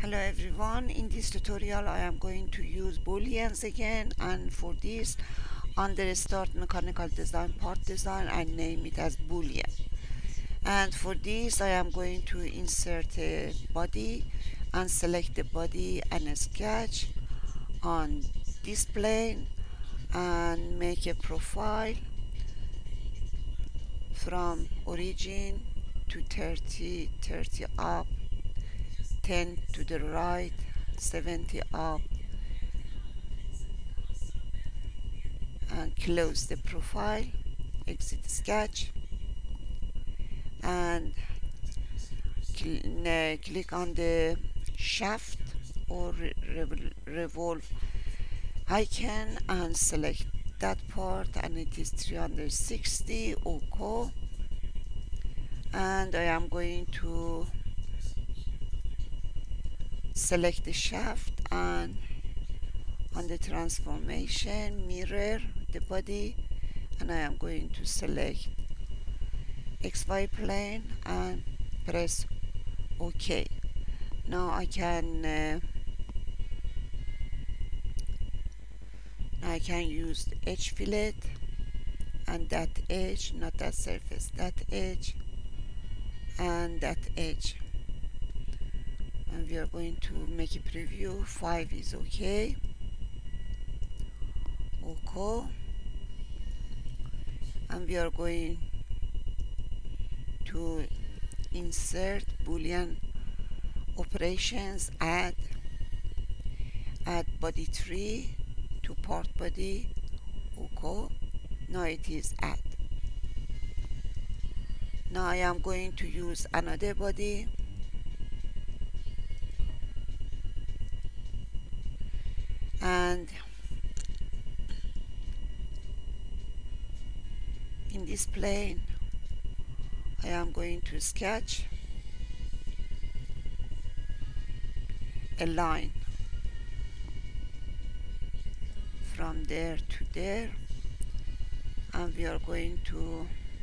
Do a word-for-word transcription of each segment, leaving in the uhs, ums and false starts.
Hello everyone, in this tutorial I am going to use booleans again, and for this under start mechanical design part design I name it as boolean. And for this I am going to insert a body and select the body and a sketch on this plane and make a profile from origin to thirty, thirty up, ten to the right, seventy up, and close the profile, exit sketch, and cl click on the shaft or re revolve icon and select that part, and it is three hundred sixty. OK, and I am going to select the shaft and on the transformation mirror the body, and I am going to select X Y plane and press OK. Now I can uh, I can use the edge fillet and that edge, not that surface, that edge and that edge, and we are going to make a preview. Five is okay. OK, and we are going to insert boolean operations, add add body tree to part body. OK, now it is add. Now I am going to use another body and in this plane I am going to sketch a line from there to there, and we are going to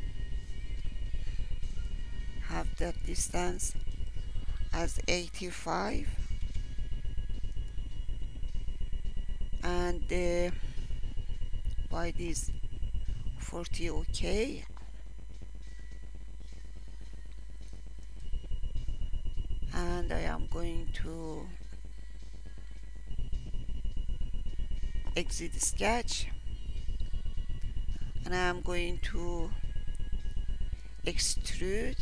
have that distance as eighty-five, and the width is forty. OK, and I am going to exit sketch, and I am going to extrude,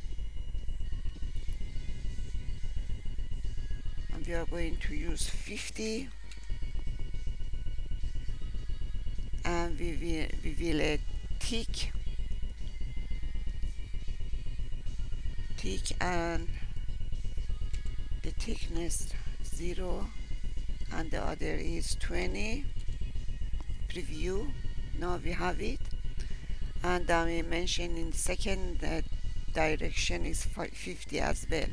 and we are going to use fifty, and we will, we will uh, tick tick and the thickness zero, and the other is twenty. Preview. Now we have it, and I mentioned in second uh, direction is fifty as well.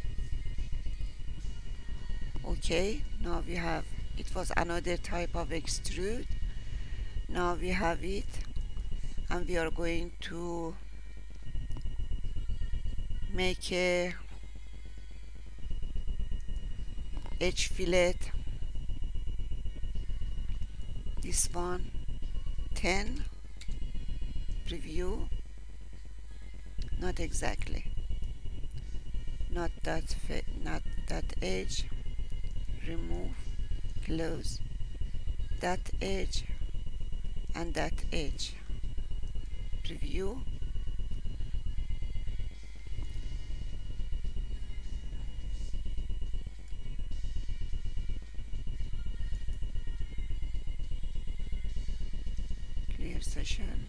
OK, now we have, it was another type of extrude. Now we have it, and we are going to make a edge fillet. This one ten. Preview. Not exactly, not that not that edge. Remove, close that edge and that edge. Preview. Clear session.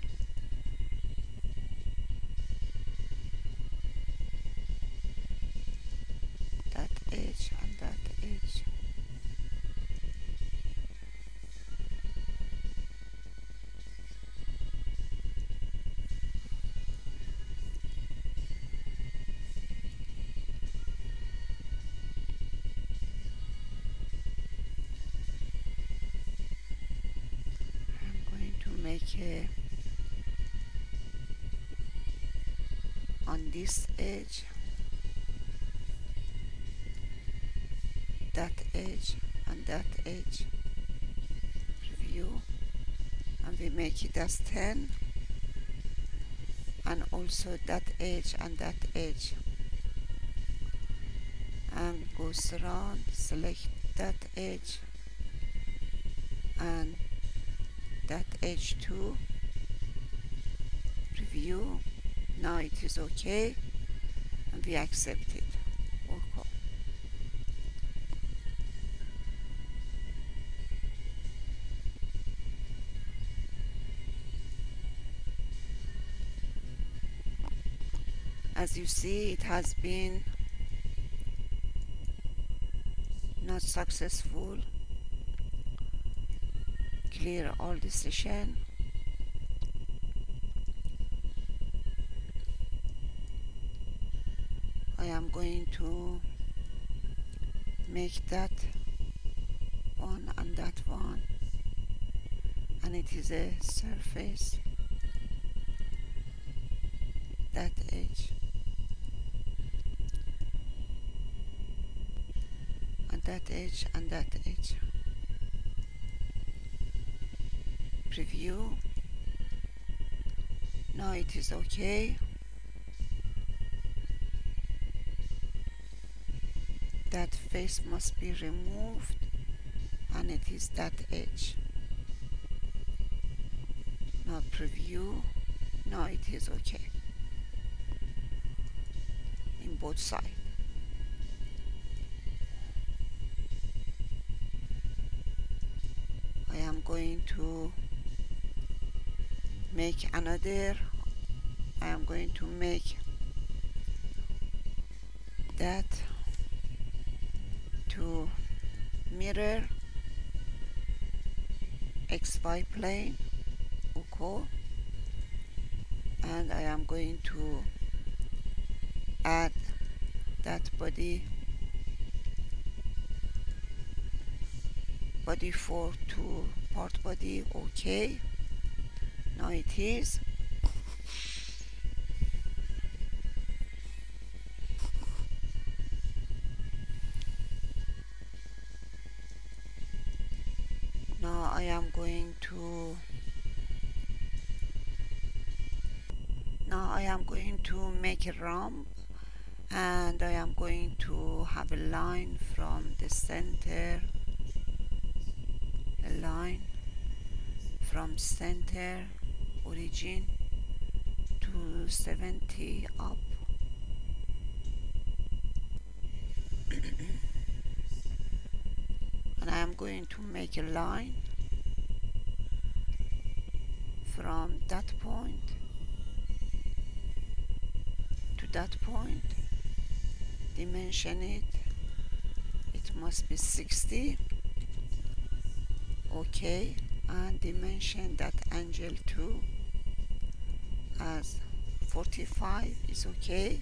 That edge and that edge. Make a on this edge that edge and that edge, preview, and we make it as ten, and also that edge and that edge, and goes around, select that edge and that edge too, preview. Now it is okay and we accept it. Okay. As you see, it has been not successful. Clear all the session. I am going to make that one and that one, and it is a surface, that edge and that edge and that edge, preview. Now it is okay. That face must be removed, and it is that edge. Now preview. Now it is okay in both sides. I am going to make another. I am going to make that to mirror X Y plane, okay, and I am going to add that body body four to part body, okay. Now it is. Now I am going to now I am going to make a ramp, and I am going to have a line from the center, a line from center origin to seventy up. And I am going to make a line from that point to that point, dimension it, it must be sixty, okay, and dimension that angle too as forty-five is okay,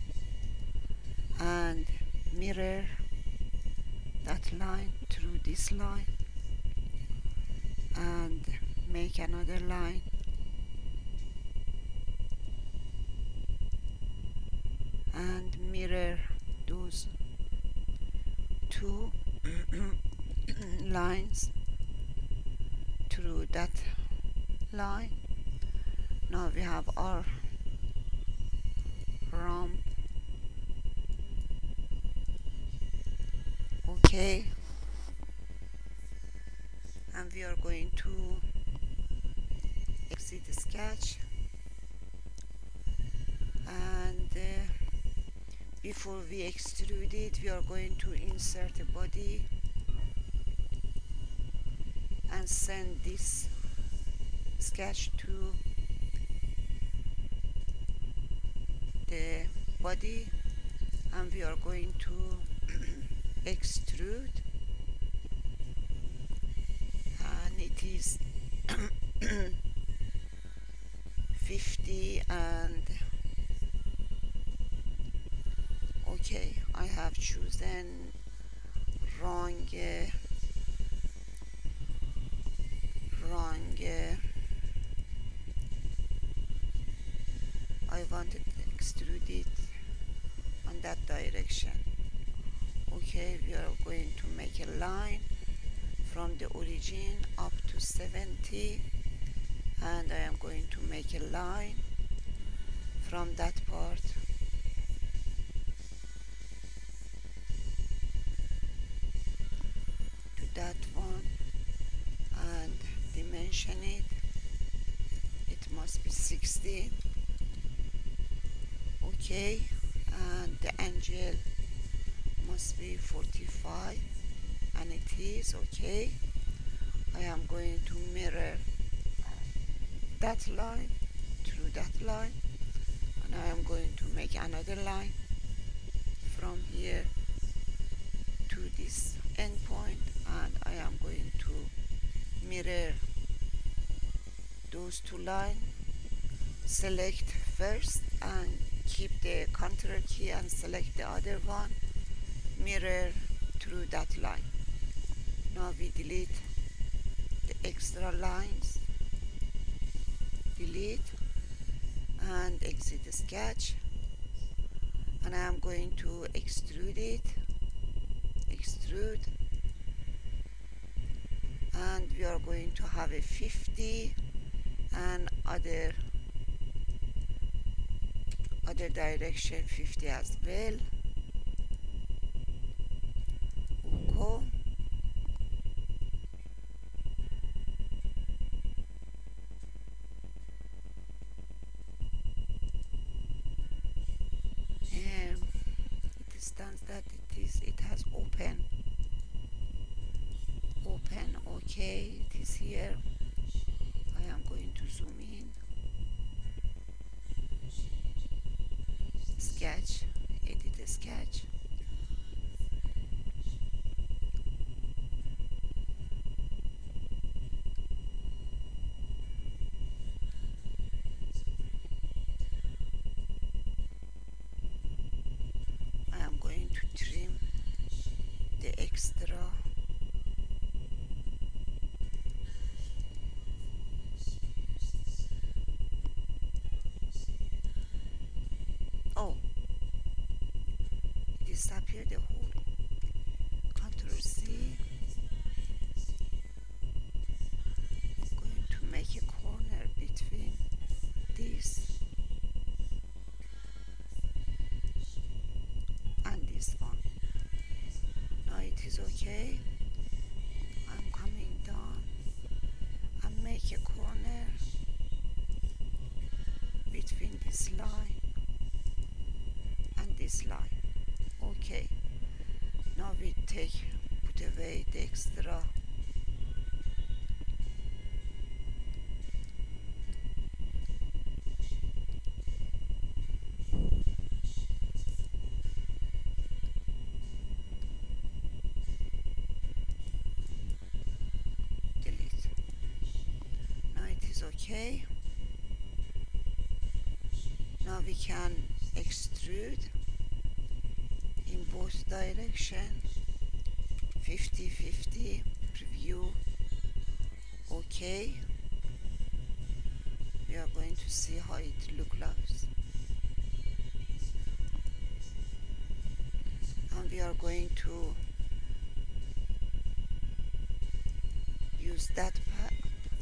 and mirror that line through this line and make another line and mirror those two lines through that line. Now we have our ramp, okay, and we are going to exit the sketch, and uh, before we extrude it, we are going to insert a body and send this sketch to the body, and we are going to extrude, and it is fifty, and okay, I have chosen wrong uh, wrong uh, I wanted to extrude it on that direction. Okay, we are going to make a line from the origin up to seventy, and I am going to make a line from that part to that one and dimension it. It must be sixty. Okay, and the angle must be forty-five, and it is okay. I am going to mirror that line through that line, and I am going to make another line from here to this endpoint, and I am going to mirror those two lines. Select first and keep the control key and select the other one, mirror through that line. Now we delete the extra lines, delete and exit the sketch, and I am going to extrude it, extrude, and we are going to have a fifty and other other direction fifty as well. Okay. Um, it stands that it is it has open open okay, it is here. I am going to zoom in, sketch, edit a sketch, I am going to trim the extra oh disappear the whole. Control C. I'm going to make a corner between this and this one. Now it is okay. I'm coming down and make a corner between this line and this line. Okay, now we take put away the extra delete. Now it is okay. Now we can extrude in both directions, fifty fifty, preview, okay. We are going to see how it looks like, and we are going to use that pad,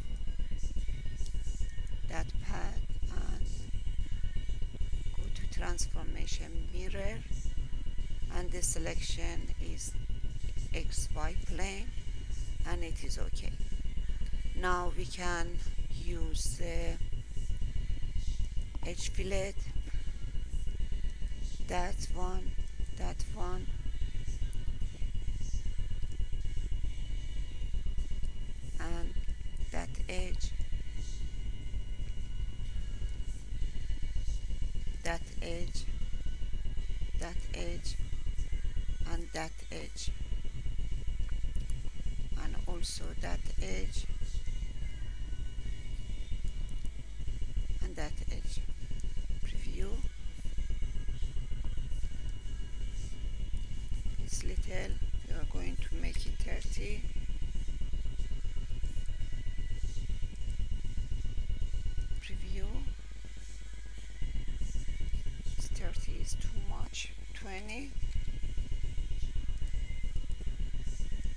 that pad, and go to transformation mirror, and the selection is X Y plane, and it is okay. Now we can use the edge fillet, that one, that one, and that edge, that edge, that edge, and that edge, and also that edge and that edge. Preview. It's little, we are going to make it thirty. Preview. thirty is too much. twenty.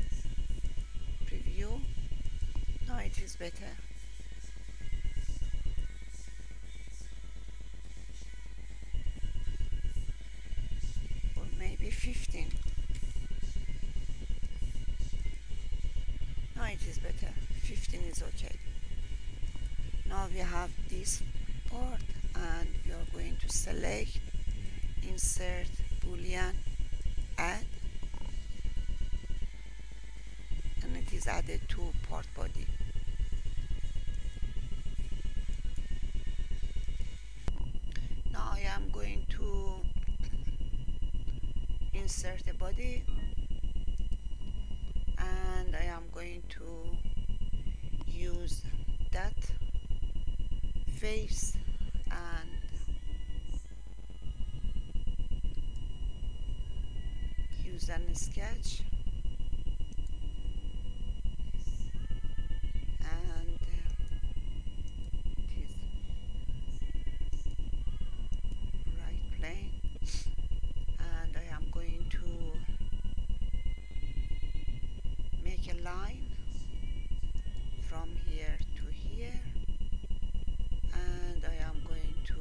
is better. Or maybe fifteen. No, it is better. fifteen is okay. Now we have this part and we are going to select insert boolean add, and it is added to part body. Now I am going to insert a body and I am going to use that face and use an sketch and uh, it is right plane, and I am going to make a line from here to here, and I am going to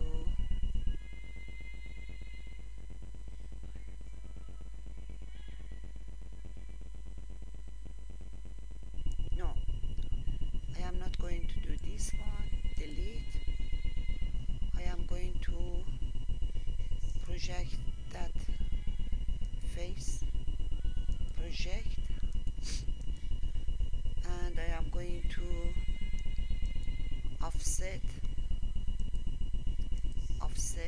no I am not going to do this one, delete. I am going to project that face, project, and I am going to offset, offset,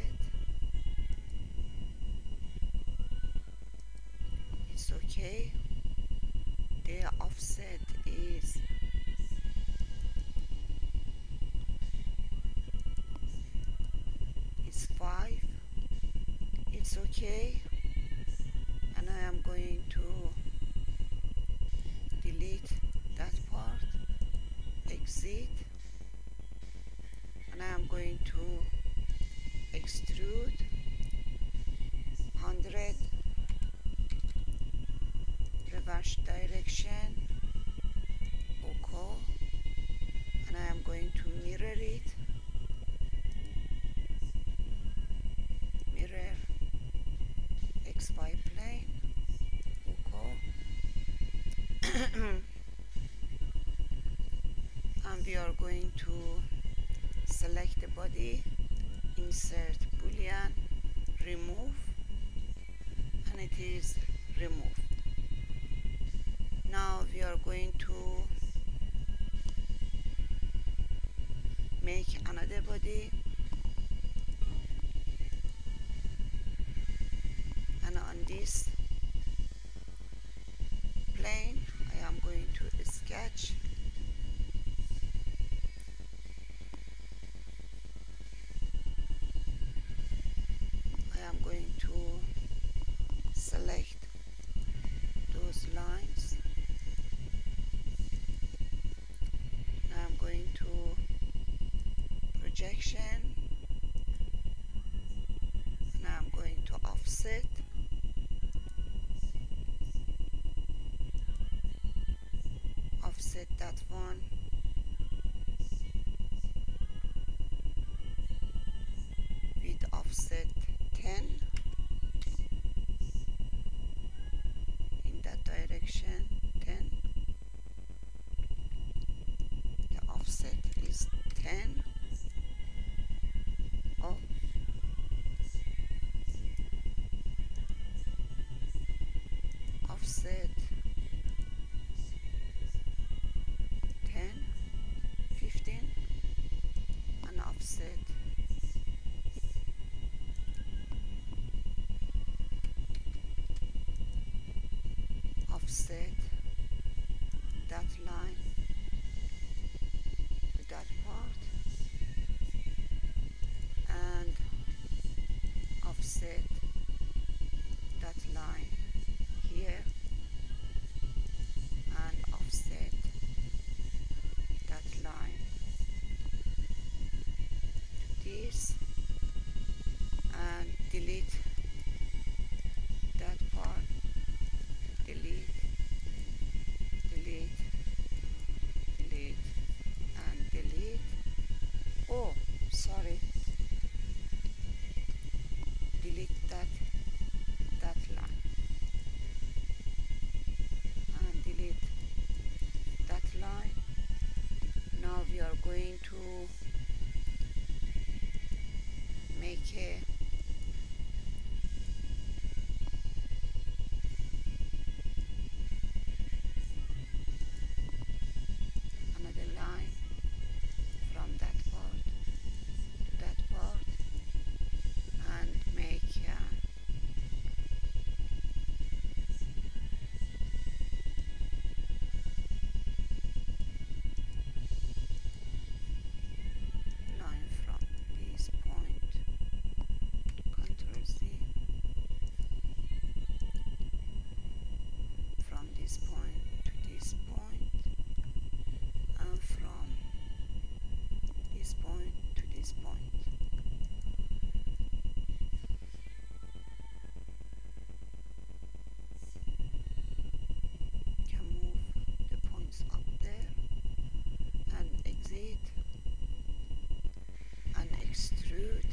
it's okay. The offset is is five, it's okay, and I am going to delete that part, exit, and I am going to extrude one hundred, reverse direction, OK, and I am going to mirror it, mirror X Y plane, OK, and we are going to select the body, insert boolean, remove, and it is removed. Now we are going to make another body, and on this plane I am going to sketch I am going to select those lines. Now I'm going to projection. Now I'm going to offset. Offset that one. With offset ten. In that direction, ten. The offset is ten. Oh. Offset ten, fifteen, and offset offset that line to that part and offset that line here and offset that line to this and delete that part, delete, delete, delete, going to make a another line from that part to that part and make uh, line from this point. Control Z. From this point to this point, and from this point to this point. You can move the points up there and exit and extrude,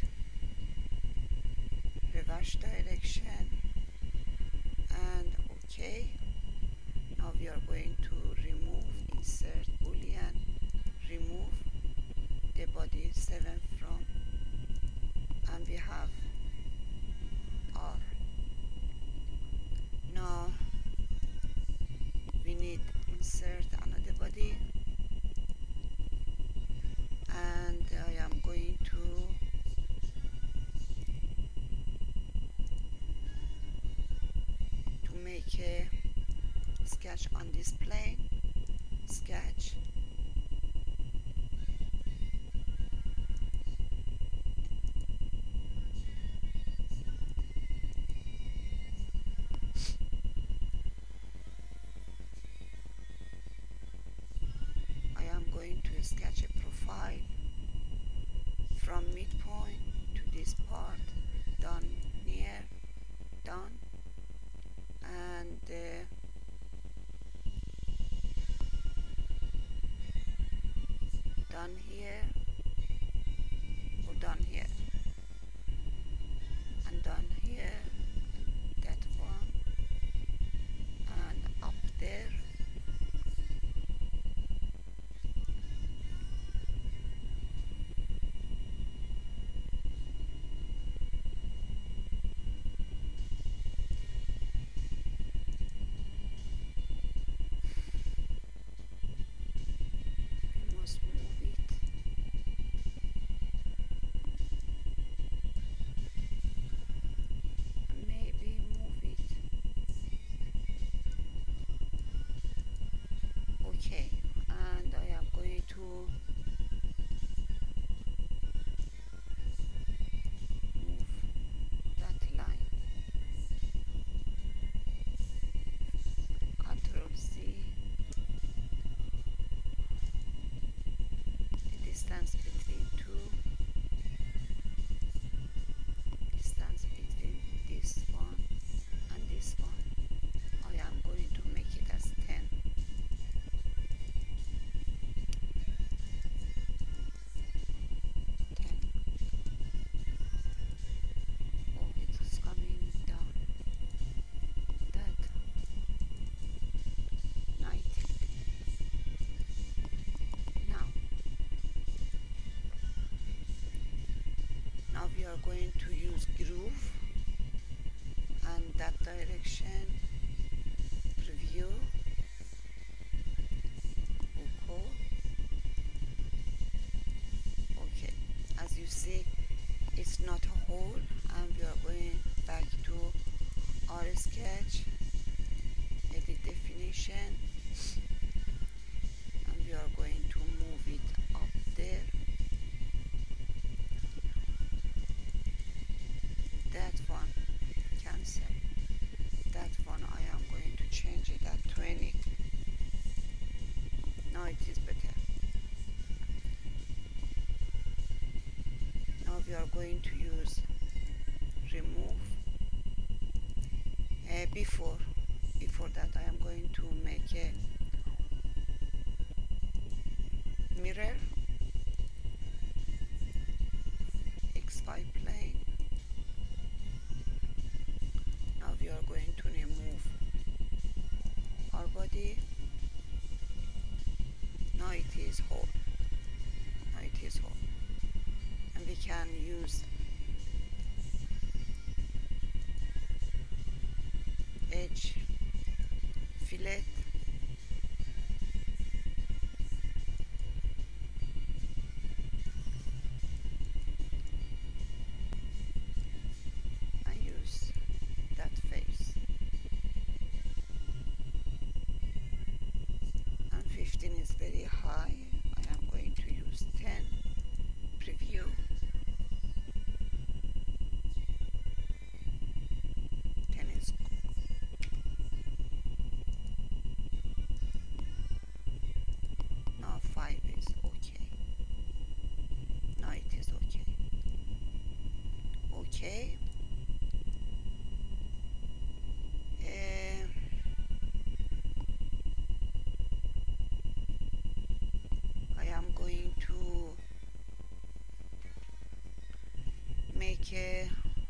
reverse direction, and OK. Now we are going to remove, insert boolean, remove the body seven from, and we have R. Now we need insert another body, and I am going to to make a sketch on this plane. Sketch, I am going to sketch a profile from midpoint to this part, done near, done, and uh, done here, or done here, and done here, that one, and up there, we must move it, and maybe move it, okay, and I am going to move that line, Control Z, the distance between two, distance between this one and this one, I am going to make it as ten. ten. Oh, it's coming down. That ninety. Now, now we are going to use groove and that direction, preview, OK. Okay, as you see, it's not a hole, and we are going back to our sketch, edit definition, and we are going to move it up there. That one, cancel. That one I am going to change it at twenty. Now it is better. Now we are going to use remove. Uh, before, before that I am going to make a mirror, X Y plane. Now we are going to remove our body. Now it is whole. is whole. And we can use edge fillet and use that face. And fifteen is very high. I am going to use ten. Preview. ten is now five is okay. Now it is okay. Okay. Uh, I am going to make a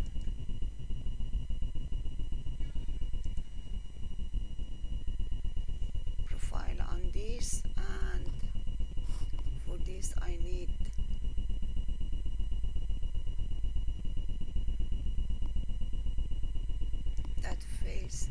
profile on this, and for this I need that face,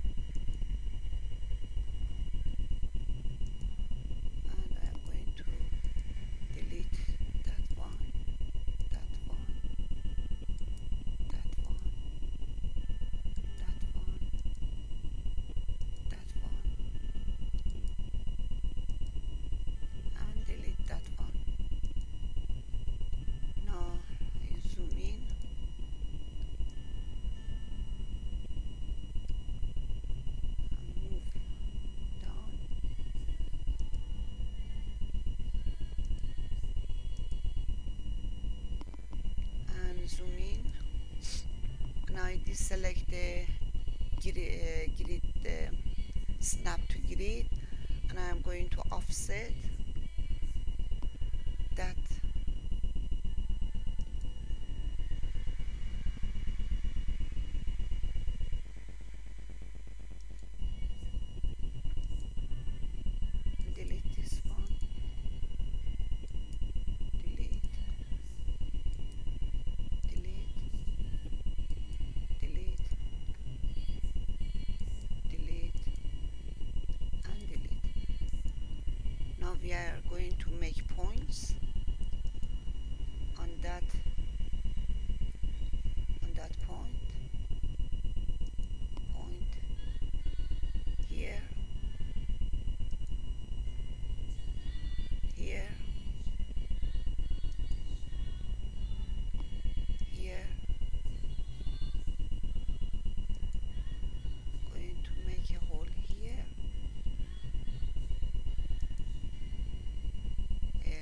and I am going to delete that one, that one, that one, that one, that one, and delete that one. Now I zoom in and move down and zoom in. Now I deselect the grid, uh, grid uh, snap to grid, and I am going to offset that delete this one, delete, delete, delete, delete, and delete. Now we are going to make points on that on that point, point here, here, here. Going to make a hole here, a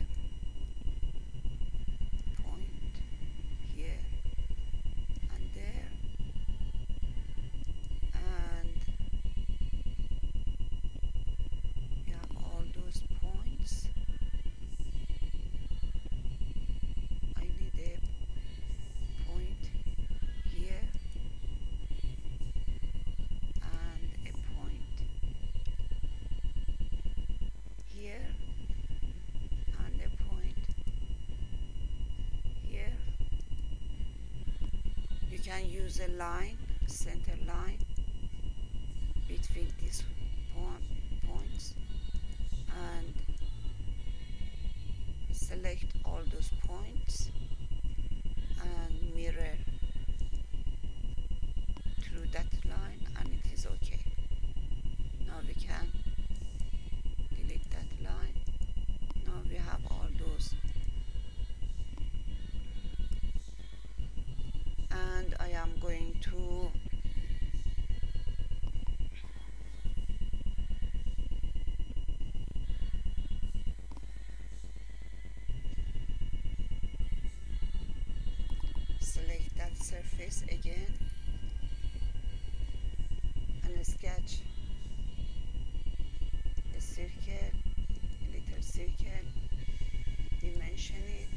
point here and there, and we have all those points. I need a point here and a point here and a point here. You can use a line, center line between these po- points, and select all those points and mirror through that line, and it is okay. Now we can delete that line. Now we have all those, and I am going to select that surface again and sketch a circle, a little circle, dimension it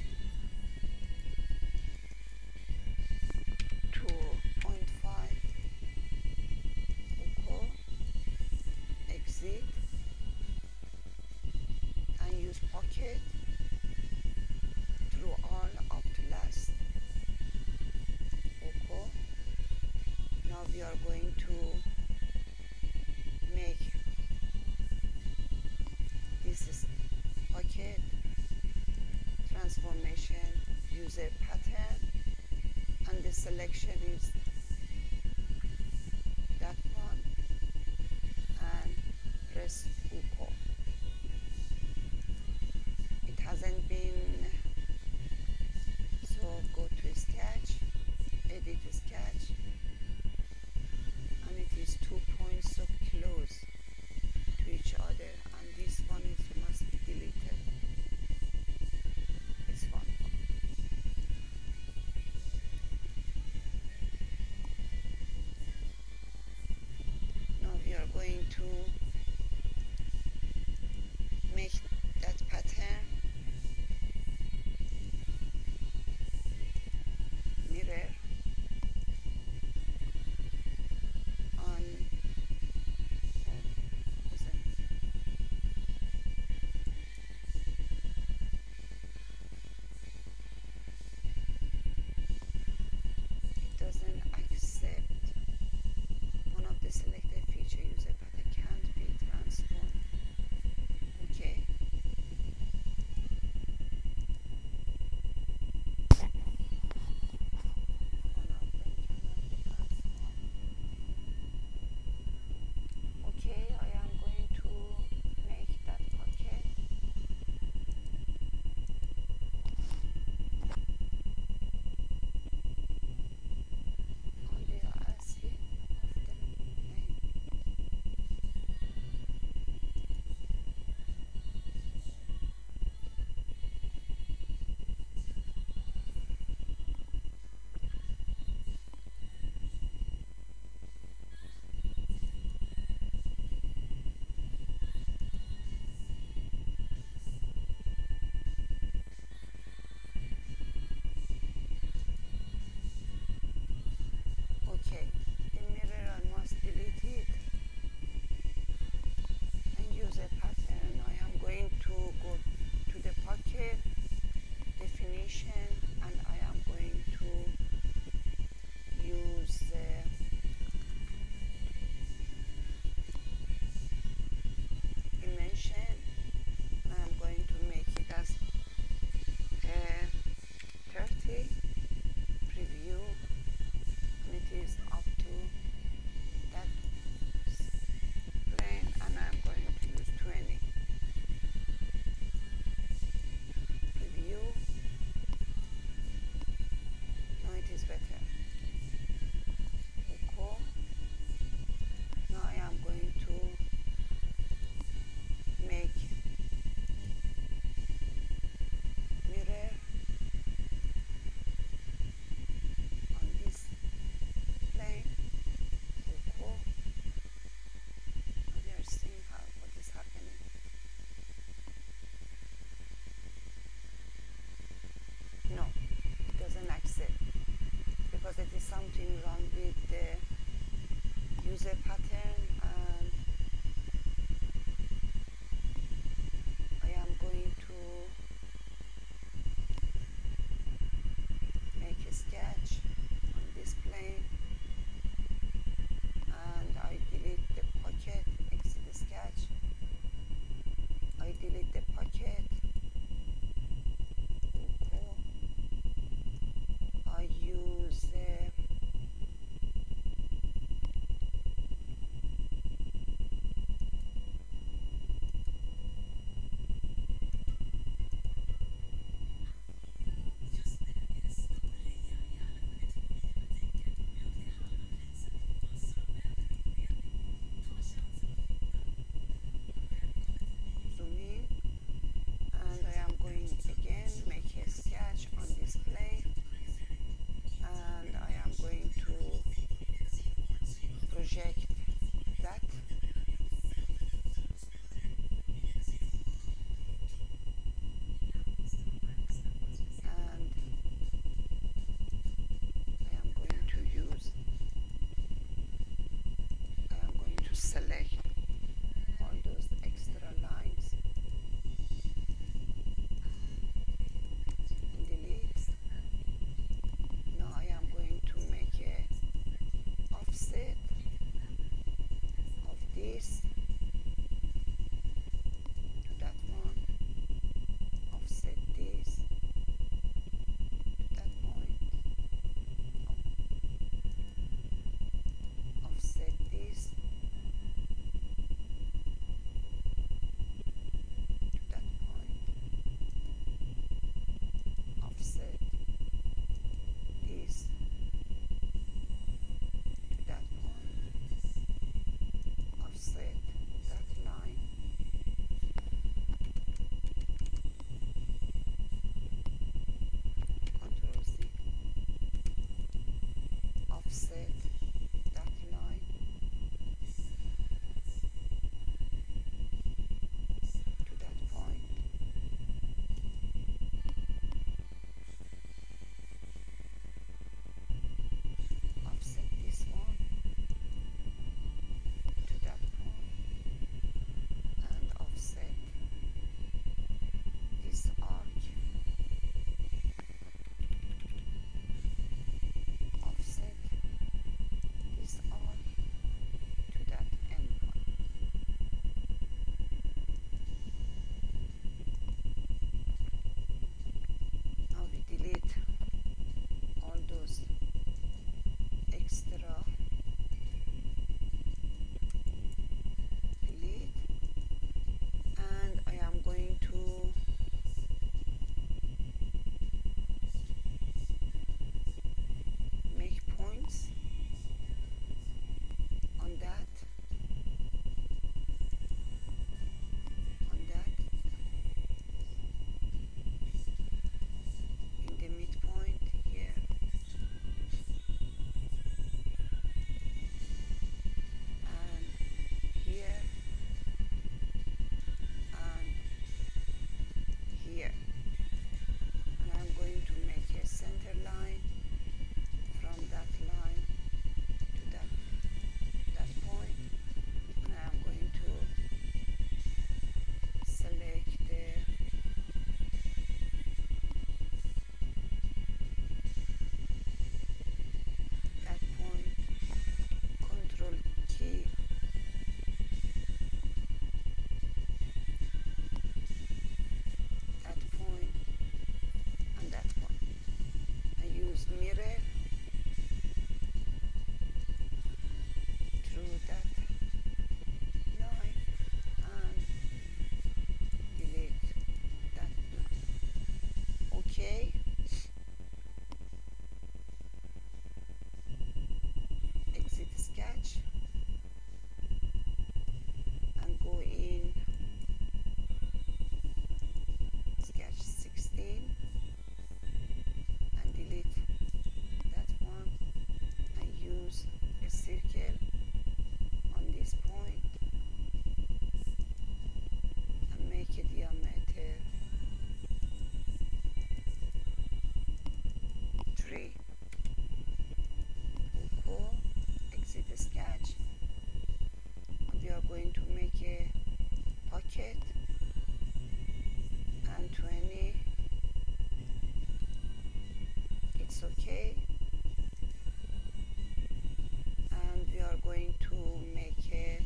to zero point five, OK, exit, and use pocket we are going to make this is bucket transformation user pattern, and the selection is that one, and press OK. It hasn't been, so go to sketch, edit sketch, and it is two points so close to each other, and this one is must be deleted. This one. Now we are going to make that pattern mirror on doesn't accept one of the selected feature user pattern can't be transformed. Okay. One of them cannot be transformed. Okay, I am going to make that pocket. On the ascii of the name. Okay, the mirror I must delete it and use a pattern. I am going to go to the pocket definition, and I am going to use the dimension. I am going to make it as uh, thirty preview, and it is up to that plane, and I'm going to use twenty preview. Now it is better. Okay. Now I am going to make mirror on this plane. Okay. We are seeing how what is happening. No, it doesn't accept, because it is something wrong with the user pattern, and I am going to make a sketch on this plane, and I delete the pocket, exit the sketch, I delete the pocket, okay. I use uh, okay, and we are going to make a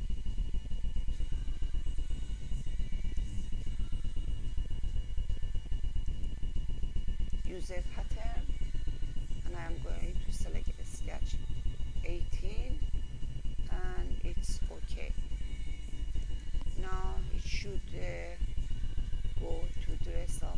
user pattern, and I am going to select sketch eighteen, and it's okay. Now it should uh, go to dress up.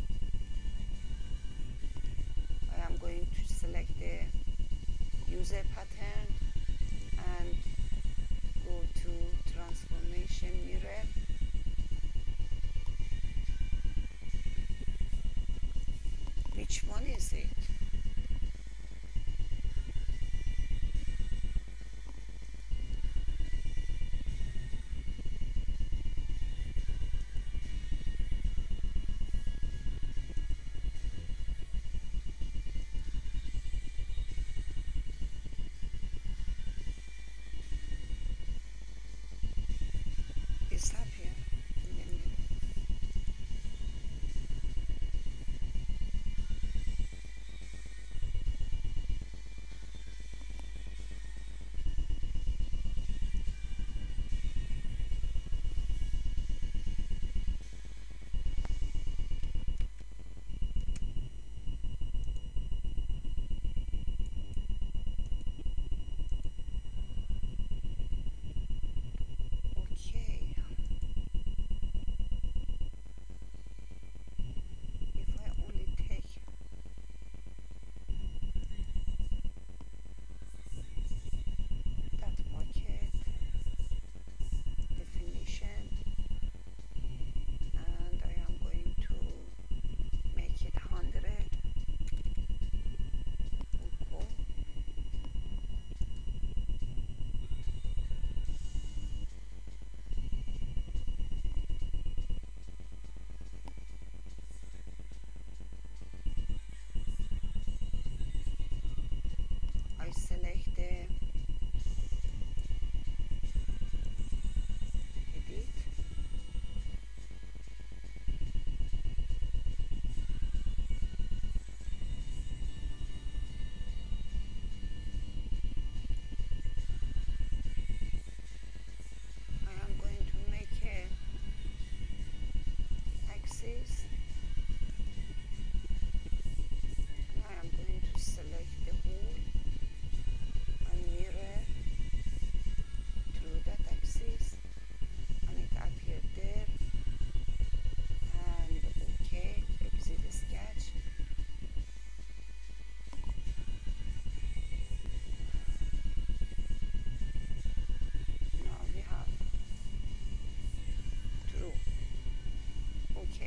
I am going to select the user pattern and go to transformation mirror. Which one is it? It's up here in the middle. Okay. If I only take that bucket definition, and I am going to make it one hundred. Okay. I select the edit, I am going to make a axis, and I am going to select the whole and mirror through that axis, and it appeared there, and okay, exit sketch. Now we have true. Okay.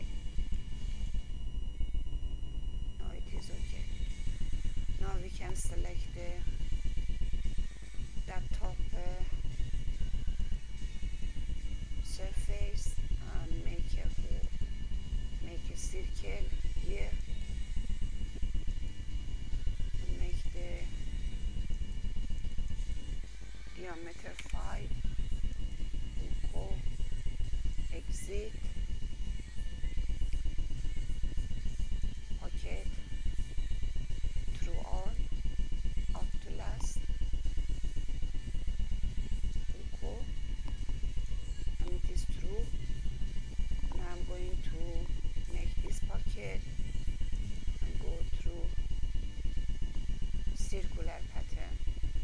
Now it is okay. Now we can select the that top uh, surface and make a hole, make a circle here, and make the diameter five. Go exit, pocket, through all, up to last, go, and it is true. Now I'm going to make this pocket and go through circular pattern,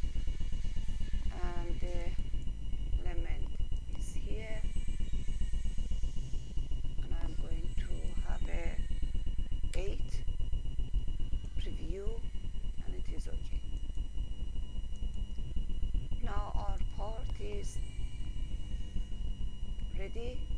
and the element is here, and I'm going to have a eight preview, and it is okay. Now our part is ready.